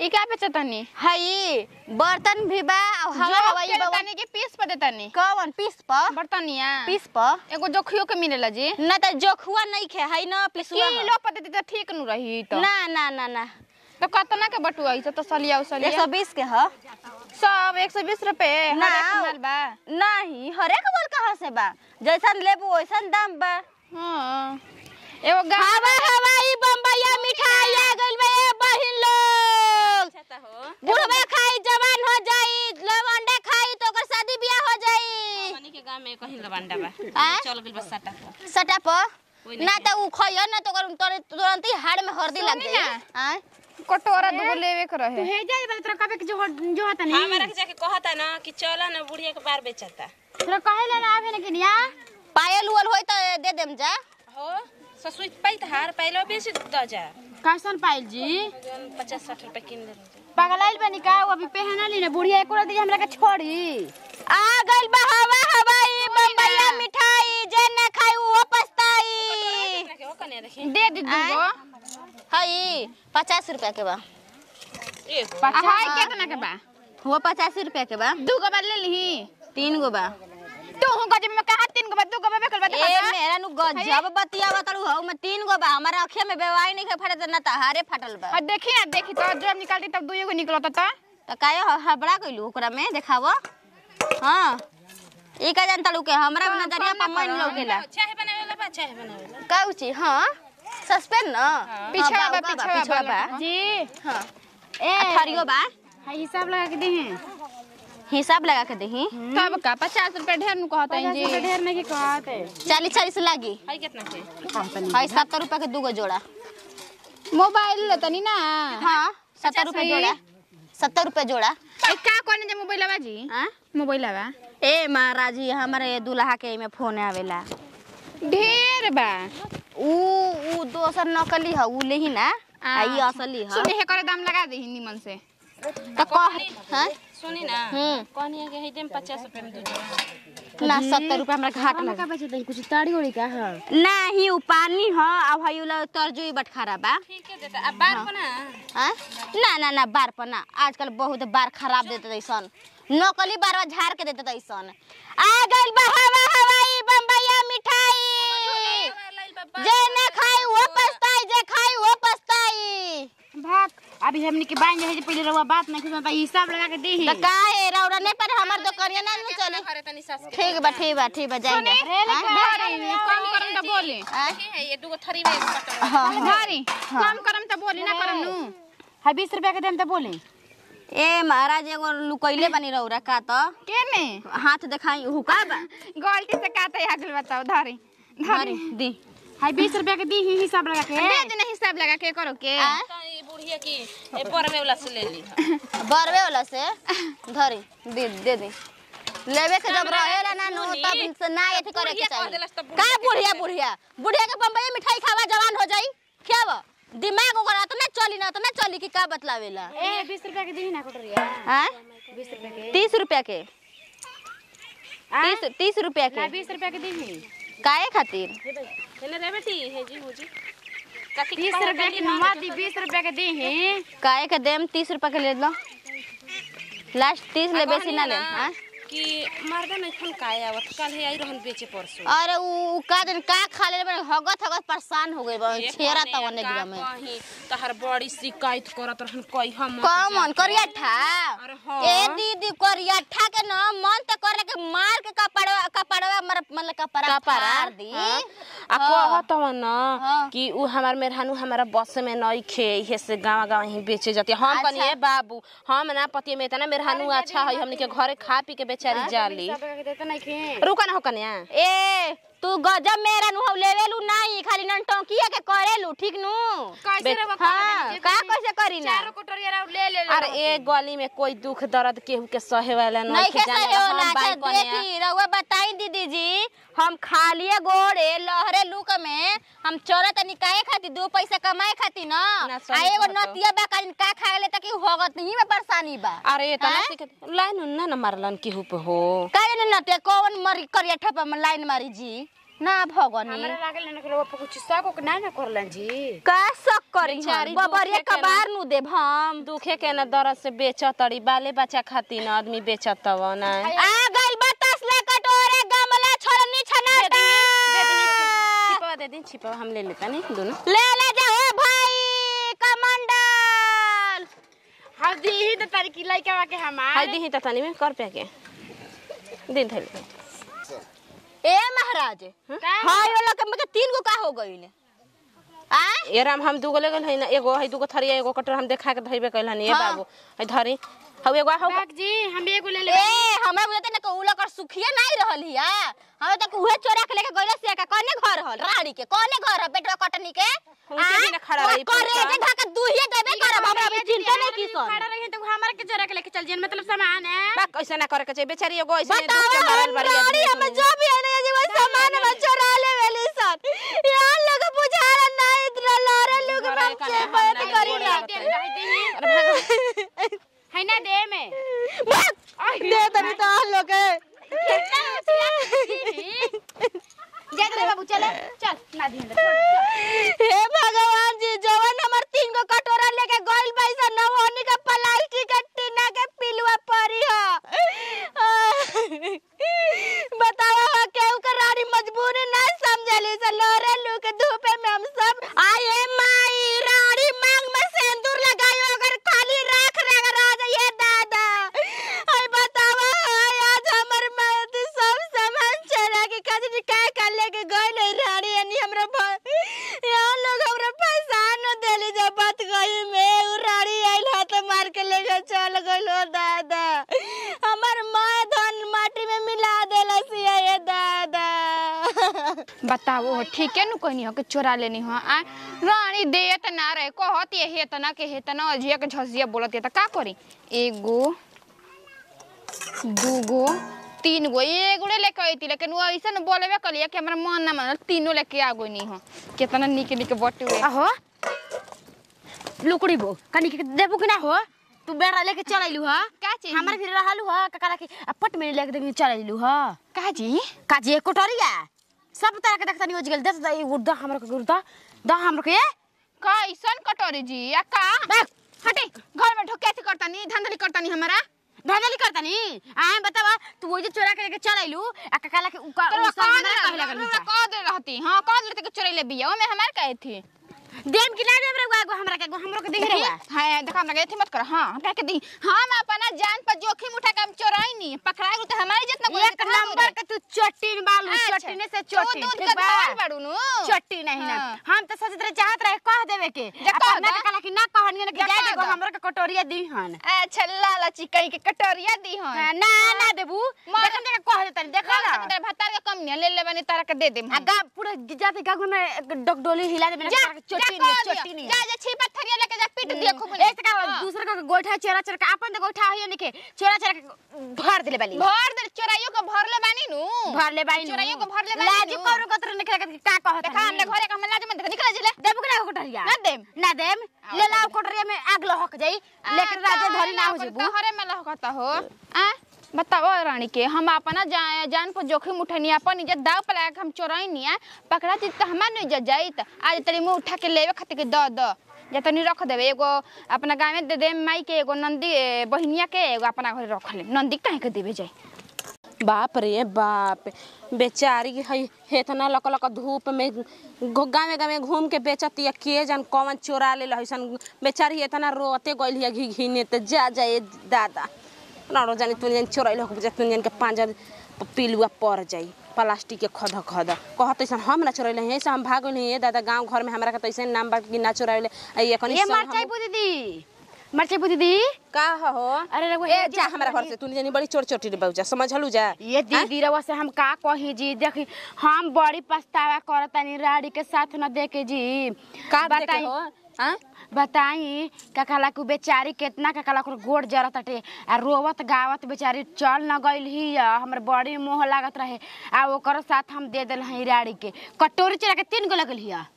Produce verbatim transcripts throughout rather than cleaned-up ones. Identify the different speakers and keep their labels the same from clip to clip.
Speaker 1: ई का बेचतनी
Speaker 2: हई बर्तन भी बा और हवा हवाई बा
Speaker 1: तनी के पीस पे देतनी
Speaker 2: कौन पीस प
Speaker 1: बर्तनिया
Speaker 2: पीस प
Speaker 1: एगो जोखियो के मिलेला जी
Speaker 2: ना त जोखुआ नहीं खे हई ना पिसुआ
Speaker 1: किलो पे देती त ठीक नु रही तो
Speaker 2: ना ना ना ना
Speaker 1: तो कितना के बटुआ ई तो सलिया उसलिया
Speaker 2: एक सौ बीस के ह
Speaker 1: सब एक सौ बीस रुपए
Speaker 2: ना
Speaker 1: हर एक माल बा
Speaker 2: नहीं हरेक माल कहां से बा जैसन लेबू वैसन दाम बा
Speaker 1: हां एगो
Speaker 2: हवा हवाई बम्बईया मिठाई आ गइल बे बहिन लोग
Speaker 3: अच्छा हो
Speaker 2: बुढ़वा खाई जवान हो जाई लवंडा खाई तो ओकर शादी बियाह हो जाई
Speaker 3: मनी के गांव में कहीं लवंडा बा
Speaker 2: आ?
Speaker 3: चल गइल बस सटा को
Speaker 2: सटा प ना त उ खइयो ना तो ओकर तुरंत ही हाड़ में हरदी लग
Speaker 1: सुनी
Speaker 2: जाई
Speaker 1: ना।
Speaker 2: आ
Speaker 1: कटोरा दुगो लेवे के रहे
Speaker 4: हे जाई बल तोरा कबे के जो जो हता नहीं
Speaker 3: हमरा के जाके कहता ना कि चला ना बुढ़िया के बार बेचता
Speaker 4: तोरा कहे ला आवे न किनिया
Speaker 2: पायल उल होई त दे देम जा
Speaker 3: हो ससुई पैत हार पहले बेच द जा
Speaker 4: कैसन पाइल जी
Speaker 3: पचास साठ रुपए किन ले
Speaker 4: पगलाइल बनी का वो अभी पहना ली ना बुढ़िया एको दी हमरा के छोड़ी
Speaker 2: आ गइल बा हवा हवाई बम्बईया मिठाई जे ना खाई वो पछताई
Speaker 3: के हो कने देखी
Speaker 1: दे दी दुगो
Speaker 2: हई पचास रुपया के बा
Speaker 3: एगो
Speaker 1: हाय कितना के बा
Speaker 2: वो पचास रुपया के बा
Speaker 1: दुगो बा ले ली
Speaker 2: तीन गो बा
Speaker 1: तू हो गजे में कहा तीन गो बा दुगो बा बेकल बा
Speaker 2: ए मेरा नु गजब बतियावा तड़ू हौ में तीन गो बा हमारा अखिया में बेवाई नहीं के फटे त ना त हारे फाटल बा
Speaker 1: और देखी ना देखी तो जब निकालती तब दुइयो को निकलता त
Speaker 2: त काहे हबड़ा कइलू ओकरा में देखावो हां ई का जान तड़ू के हमरा भी नजरिया पर मन लौकेला
Speaker 3: चाय बनावेला बा चाय बनावेला
Speaker 2: का उची हां सस्पेंड न
Speaker 1: पीछा बा
Speaker 2: पीछा
Speaker 1: पीछा
Speaker 2: बा
Speaker 1: जी
Speaker 2: हां
Speaker 4: ए
Speaker 2: अथरियो बा
Speaker 4: हां हिसाब लगा के दे
Speaker 2: हिसाब लगा के देही
Speaker 1: तब का पचास रुपए ढेर नु कहता है जी
Speaker 4: ढेर नहीं के कहते
Speaker 2: चालीस चालीस लागी
Speaker 3: हाय कितना के
Speaker 2: हाय सत्तर रुपया के दूगो जोड़ा
Speaker 1: मोबाइल ले तनी ना
Speaker 2: हां सत्तर रुपया जोड़ा सत्तर रुपया जोड़ा
Speaker 1: ए का कोने जे मोबाइल बा जी
Speaker 2: हां
Speaker 1: मोबाइल बा
Speaker 2: ए महाराज जी हमारे दुल्हा के में फोन आवेला
Speaker 1: ढेर बा
Speaker 2: ऊ ऊ दोसर नकली ह ऊ लेही ना आ ई असली ह
Speaker 1: सुने हे करे दाम लगा दे निमन से
Speaker 2: त कह हां
Speaker 3: सुनी ना
Speaker 2: हम्म
Speaker 3: कहनी के हेदे में पचास रुपए में दो जोड़ा
Speaker 2: ना सत्तर रुपया हमरा घाट
Speaker 4: का
Speaker 2: लगा
Speaker 4: बचे कुछ ताड़ी ओड़ी का है
Speaker 2: नहीं ऊ पानी ह अब हयुला तरजुई बटखारा बा
Speaker 3: ठीक है देता अब बार बना
Speaker 2: हां ना ना ना बार पर ना आजकल बहुत बार खराब देते दैसन नकली बारवा झाड़ के देते दैसन आ गइल बा हवा हवाई बम्बईया मिठाई जे ना खाई वो पछताई जे खाई वो पछताई
Speaker 4: भाग अभी हमनी के बाइन जे पहले रवा बात नहीं कुछ हिसाब लगा के दे
Speaker 2: त काहे रौरा नहीं पर हमर दुकानिया ना न चले
Speaker 3: घरे तनी सास के
Speaker 2: ठीक बा ठीक बा ठीक बा जाइए
Speaker 1: धारी कम करम त बोली
Speaker 3: के है ये दुगो थरी में कटल
Speaker 1: धारी कम करम त बोली ना करम नु
Speaker 4: हां बीस रुपया के देम त बोले
Speaker 2: ए महाराज एगो लुकइले बनी रौरा का त
Speaker 1: केने
Speaker 2: हाथ देखाई हुका बा
Speaker 1: गलती से काते आगल बताओ धारी
Speaker 2: धारी दी
Speaker 4: हां बीस रुपया के दी हिसाब लगा के
Speaker 1: दे देना हिसाब लगा के करो के
Speaker 2: आ?
Speaker 3: तो ये बुढ़िया की ए परमे वाला से ले ली
Speaker 2: बरवे वाला से धरी दे दे दे लेवे के जब रहेला ना नो तब से ना एथी करे के चाहिए का बुढ़िया बुढ़िया बुढ़िया के बम्बई मिठाई खावा जवान हो जाई खावा दिमाग ओकरा त ना चली ना त ना चली कि का बतलावेला
Speaker 4: ए बीस रुपया के दी ना कटोरिया
Speaker 2: हां
Speaker 4: बीस रुपया के
Speaker 2: तीस रुपया के तीस तीस रुपया
Speaker 4: ना
Speaker 2: के
Speaker 4: बीस रुपया के दी
Speaker 2: काहे खातिर
Speaker 3: हेले रे बेटी हे जी हुजी काकी
Speaker 4: तीस रुपया के नवा दी बीस रुपया के दी है
Speaker 2: काहे के देम तीस रुपया के ले लो लास्ट तीस ले बेसी ना ले हां
Speaker 3: कि मर्दा नहीं फोन काए आवत कल हे आई रहन बेचे परसों
Speaker 2: अरे उ का दिन का खा ले हगत हगत परेशान हो गई बा छेरा त वने गिरा में
Speaker 3: कहीं तहर बड़ी शिकायत करत रहन कई हम
Speaker 2: कौन करिया ठा
Speaker 3: अरे हाँ।
Speaker 2: ए दीदी करिया ठा के न मन त करे के मार के कपड़वा कपड़वा मर मतलब कपड़ा फाड़ दी
Speaker 3: आ कहत न
Speaker 2: हाँ।
Speaker 3: कि उ हमार मेहरानू हमारा बस में नहीं खे इहे से गांव गांव ही बेचे जाती हम
Speaker 2: अच्छा।
Speaker 3: कनी ए बाबू हम ना पति में इतना मेहरानू अच्छा है हमनी के घरे खा पी के बेचारी जाली
Speaker 4: हिसाब लगा के देता नहीं के
Speaker 3: रुका ना हो कन्या
Speaker 2: ए तू गजब मेरा नु लेवेलू नहीं खाली नन टंकिया के करेलू ठीक नु
Speaker 1: कैसे रे
Speaker 2: हां का कैसे करी ना
Speaker 1: चारों कटोरिया ले ले
Speaker 3: अरे ए गली में कोई दुख दर्द केहू के सहे वाला
Speaker 2: नहीं
Speaker 3: नहीं
Speaker 2: के
Speaker 3: जाने
Speaker 2: सही होला
Speaker 3: हम बाई
Speaker 2: अच्छा
Speaker 3: कन्या
Speaker 2: देखी रउआ बताई दीदी जी हम खालिए गोड़े लहरे लुक में हम चोरत तनी काहे खाती दो पैसा कमाए खाती ना
Speaker 3: ना,
Speaker 2: आ
Speaker 3: सही
Speaker 2: एगो
Speaker 3: कहत हो।
Speaker 2: नतिया बा काइन का खा ले तक होगत नहीं में परेशानी बा
Speaker 3: अरे तना
Speaker 2: हैं?
Speaker 3: सिख लाइन ना ना मारलन केहू पे हो
Speaker 2: काहे न नतिया कौन मरी करिया ठपा में लाइन मारी जी ना भगनी
Speaker 4: हमरा लागल ना रवा पर कुछ शक ना ना करलन जी
Speaker 2: का शक करी
Speaker 3: बेचारी
Speaker 2: बबरिया
Speaker 3: दुखे के
Speaker 2: कबार नु देब हम
Speaker 3: दुखे के ना दर्द से बेचतड़ी बाले बच्चा खातिर ना आदमी बेचतव ना
Speaker 2: आ गइल बतास ले कटोरे गमला छोड़नी छनाटा
Speaker 3: छिपवा दे दिन छिपवा हम ले लेता नहीं दोनों
Speaker 2: ले ले जाओ भाई कमंडल
Speaker 4: हल्दी ही तो तारी की लइका के हमार
Speaker 3: हाय दी त तनी में कर पे के दिन थल
Speaker 2: ए महाराज हाय वाला के मतलब तीन गो का हो गइल आ
Speaker 3: ये राम हम दुगो ले गल है ना एगो है दुगो थरिया एगो कटर हम देखा के धइबे कइल हनी ए बाबू है धरी हउ एगो हो
Speaker 4: बाग जी हम एगो ले ले
Speaker 2: ए हमरा बुझते न को उला कर सुखिया नहीं रहल हिया हम तक उहे चोरा के लेके गइल से का कोने घर हल राड़ी के कोने घर है पेटवा कटनी के
Speaker 3: उनके भी ना खड़ा रही
Speaker 2: करे जे ढाका दुहिए देबे करब हमरा अभी चिंता नहीं की सन
Speaker 4: खड़ा रही तो हमरा के चोरा के लेके चल जेन मतलब सामान है
Speaker 3: बा कैसे ना करे के चाहिए बेचारी एगो ऐसे दुख
Speaker 2: बताओ
Speaker 3: के मारल बारी
Speaker 2: राड़ी हम जो भी है ना जे वो सामान हम चोरा ले वेली सन यार लोग बुझारा नहीं इतना लारे लोग हम से बात करी ना
Speaker 3: अरे भाग
Speaker 4: है ना दे में
Speaker 2: दे तनी तो लोग
Speaker 4: जा रे बाबू चल चल ना दी
Speaker 2: हे भगवान जी जवन हमर तीन गो कटोरा लेके गइल पैसा न होनी का प्लास्टिक के टीना के पिलुआ परी ह बतावा हा केहू के रानी मजबूरी ना समझली से लोरे लू के धूपे में हम सब आए माई रानी मांग में सिंदूर लगायो अगर खाली राख रग राज ये दादा आई बतावा आज हमर मत सब सामान चला के कजनी का कर लेके गइल रानी अनि हमरा यहाँ लोग हमरा पैसा न देली जब बात गई में उ रानी आइल हाथ मार के लेके चल गइलो दादा हमर मां धन माटी में मिला देलस ये दादा
Speaker 1: बताओ ठीक है नु कहनी हो के चोरा लेनी हो आ रानी देत ना रहे कहत ये हेत ना के हेत ना अजिया के झसिया बोलत त का करी एगो दूगो तीन गो एगोड़े लेके आईती लेकिन वो ऐसा न बोलेबे कलिया कि हमरा मन ना मानल तीनों लेके आ गई नहीं हो कितना निके निके बटुए
Speaker 4: आहो लुकड़ी बो कनी के देबू कि ना हो तू बेरा लेके चल आइलू ह
Speaker 1: का चीज
Speaker 4: हमरा फिर रहलू ह ककरा के पट में लेके देके चल आइलू ह
Speaker 1: का जी
Speaker 4: काजी कोटरिया सब तरह के देखतनी हो गेल दे दे उर्दा हमरा के उर्दा दा हमरा के
Speaker 1: का ऐसन कटोरी जी या का हटे घर में ढोके करता नहीं धंधली करता नहीं हमारा
Speaker 4: धंधली करतनी आए बतावा तू वो जे चोरा के लेके चल आइलू आ ककला के उका
Speaker 1: तो
Speaker 4: उसा हमरा कहे लगल
Speaker 1: हमरा कह दे रहती हां कह दे के चोरी ले बिया में हमार कहे थी
Speaker 4: देम कि ना देम रे एगो हमरा के एगो हमरो के देख रे
Speaker 1: हां देखा हमरा के मत कर हां हम कह के दी हम अपना जान पर जोखिम उठा के हम चोराई नहीं पकड़ा गो तो हमारी जितना कोई
Speaker 4: एक नंबर के तू चट्टीन बालू चट्टीने से चट्टी
Speaker 1: दूध का धार बाड़ू नु
Speaker 4: चट्टी नहीं ना हम तो सोचत रहे चाहत रहे कह देवे के अपना के कला कि ना कहनी के जा देगो हमरो के कटोरिया दी हन
Speaker 1: अच्छा लाला चिकई के कटोरिया दी हो
Speaker 4: ना ना देबू देखम देख कह देतनी देखा ना
Speaker 1: तेरे भतार के कम नहीं ले ले बनी तारा के दे दे
Speaker 4: आगा पूरा जाते गागो में डगडोली हिला दे मेरा चट्टी नहीं चट्टी नहीं
Speaker 1: जा जा छिपा थरिया लेके जा पीट दिया खूब
Speaker 4: एक का दूसरा का गोइठा चोरा चोरा के अपन तो गोइठा होई नहीं के चोरा चोरा के भर देले बाली
Speaker 1: भर दे चोराइयो के भर ले बानी नु
Speaker 4: भर ले बानी
Speaker 1: चोराइयो के भर ले बानी
Speaker 4: लाज करू कतर निकल के का कहत
Speaker 1: देखा हमने घरे का हम लाज मत निकल जले
Speaker 4: देबू के ना कोटरिया
Speaker 1: ना देम
Speaker 4: ना देम ले लाओ कोटरिया में आग लहक जाई लेकिन राजा धरी ना हो जेबू
Speaker 1: घरे में लहकता हो आ बताओ रानी के हम अपना जा, जान पर जोखिम उठनी अपन इज्जत दाव पर लगा के हम चोराई नहीं है पकड़ा चीज तो हमार नहीं इज्जत जाई त आज तरी मुंह उठा के लेवे खातिर के द द या तनी रख देवे एगो अपना गांव में दे दे माई के एगो नंदी बहिनिया के एगो अपना घरे रख ले नंदी काहे के देवे जाई
Speaker 3: बाप रे बाप बेचारी है इतना लक लक धूप में गाँव गाँव घूम के बेचती के जान कौन चोरा ले लहसन बेचारी इतना रोते गइल है घी घीने तो जा जाए दादा ना जानी तुन जन चोरा लक तुन जन के पांजर पिलुआ पड़ जाई प्लास्टिक के खद खद कहत ऐसा हम ना चोरैले हैं ऐसा हम भाग नहीं है दादा गांव घर में हमरा के तैसे नाम बा कि ना चोराइले ये कनी
Speaker 4: ये मरचाई पू दीदी मरचाई पू दीदी
Speaker 3: का हो
Speaker 4: अरे रघु
Speaker 3: ए जा हमरा घर से तूने जनी बड़ी चोट चोटी रे बाबूजा समझलू जा
Speaker 4: ये दीदी रवा से हम का कही जी देखी हम बड़ी पछतावा करतानी राड़ी के साथ न देखे जी
Speaker 3: का देखे हो हां
Speaker 4: बताई ककला को बेचारी कितना ककला को गोड़ जरत हटे आ रोवत गावत बेचारी चल न गइल ही हमर बड़ी मोह लागत रहे आ ओकर साथ हम दे देल हई राड़ी के कटोरी चला के तीन गो लगल हिया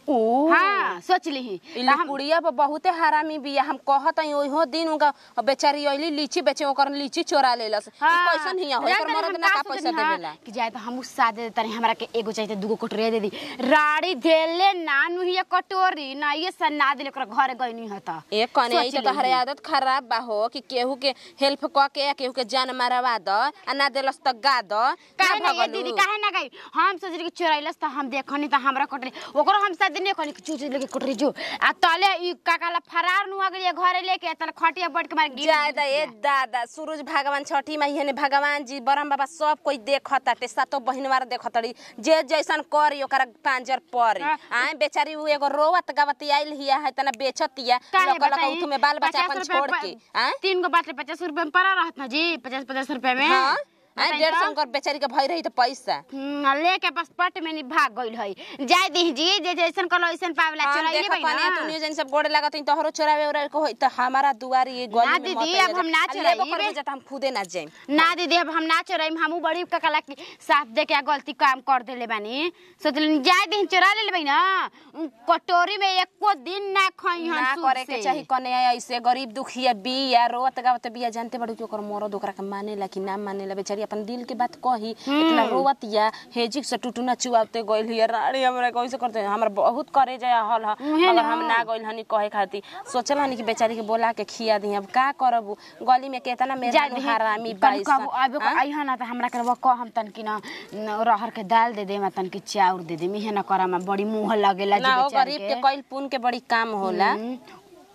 Speaker 3: ओ
Speaker 4: हाँ सोच ली
Speaker 3: इल्ली कुड़िया पर बहुते हरामी बिया हम कहत हई ओहो दिन उनका बेचारी अइली लीची बेचे ओकर लीची चोरा लेलस ई कैसन हिया हो एकर मरद ना का पैसा देवेला
Speaker 4: कि जाए तो हम साथ दे देता हमरा के एगो चाहिए दूगो कटोरी दे दी राड़ी देले नानू हिया कटोरी ना ये सन्ना दिले ओकरा घरे गइनी हता
Speaker 3: ए कने ई त तहरे आदत खराब बा हो कि केहू के हेल्प क के केहू के जान मारवा द आ ना देलस त गा द
Speaker 4: काहे ना ये दीदी काहे ना गई हम सोचली कि चोराइलस त हम देखनी त हमरा कटोरी ओकरो हम साथ दिन कहनी कि चूच लेके कटोरी जो आ तले ई काकाला फरार नु आ गई घरे लेके तले खटिया बैठ के मार गिर
Speaker 3: जाय द ए दादा सूरज भगवान छठी महीने भगवान जी बरम बाबा सब कोई देखताटे सातो बहिनवार देखतड़ी जे जैसन करी ओकरा पांजर परी आए बेचारी उ एगो रोवत गावत आइल हिया है तना बेचतिया लक लक उठ में बाल बच्चा अपन छोड़ के आए
Speaker 4: तीन गो बात पचास रुपए में पड़ा रहत ना जी पचास पचास रुपए में
Speaker 3: हां आ डेढ़ सौ कर बेचारी के भई रही त पैसा
Speaker 4: हम्म लेके बस पट में नहीं भाग गइल है जाय दी जी जे जैसन कलो ऐसन पावला चलाइले भाई ना
Speaker 3: तू नहीं जन सब गोड़ लागत त तोहरो चोरावे उरा को होई त हमारा दुआरी ये गली में
Speaker 4: दीदी अब हम ना चोराई
Speaker 3: जत हम खुदे ना जाई
Speaker 4: ना दीदी अब हम ना चोराई हमहू बड़ी ककला की साथ दे के गलती काम कर देले बानी सोचल जाय दी चोरा ले लेबै ना कटोरी में एको दिन ना खई हम
Speaker 3: ना करे के चाही कने ऐसे गरीब दुखिया बिया रोत गावत बिया जानते बड़ू कि ओकर मरद ओकरा के मानेला कि ना मानेला बेचारी अपन दिल के बात कही इतना रोवतिया हेजिक से टुटुना चुआवते गइल हिया रानी हमरा कैसे करते हमरा बहुत करे जाय हल ह मगर हम ना गइल हनी कहे खाती सोचल हनी कि बेचारी के बोला के खिया दी अब का करब गली में केतना मेरा हरामी बाई
Speaker 4: अब आई ह ना त हमरा करब क हम तन कि ना रहर के दाल दे दे म तन कि चाउर दे दे मिहे ना करा में बड़ी मुंह लगेला जी
Speaker 3: बेचारी ना गरीब के कइल पुन के बड़ी काम होला